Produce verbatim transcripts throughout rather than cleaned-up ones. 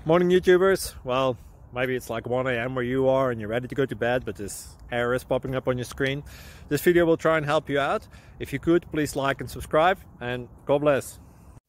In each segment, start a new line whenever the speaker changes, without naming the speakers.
Morning YouTubers. Well, maybe it's like one A M where you are and you're ready to go to bed, but this error is popping up on your screen. This video will try and help you out. If you could, please like and subscribe, and God bless.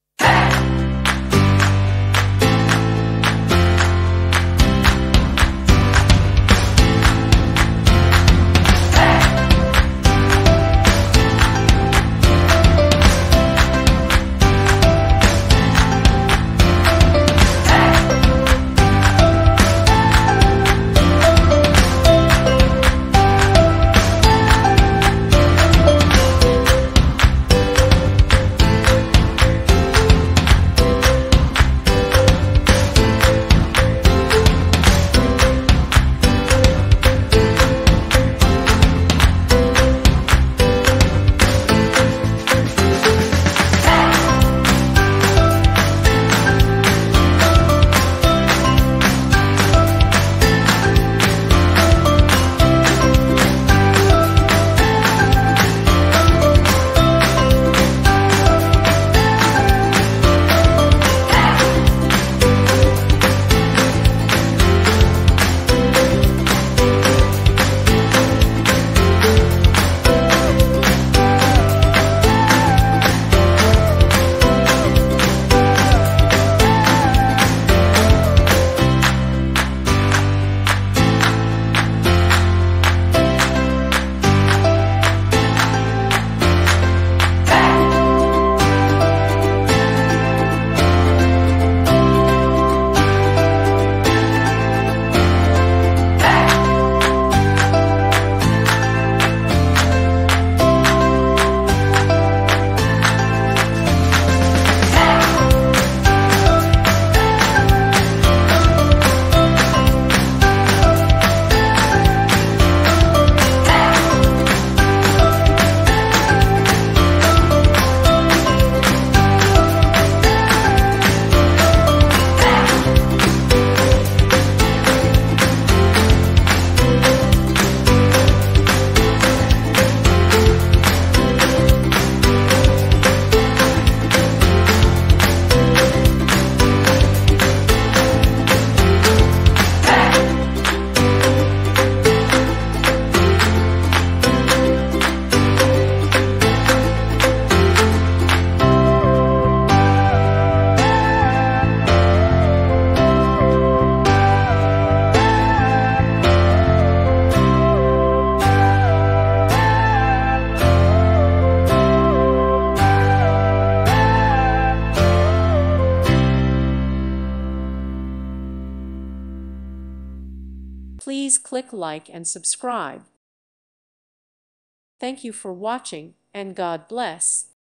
Please click like and subscribe. Thank you for watching, and God bless.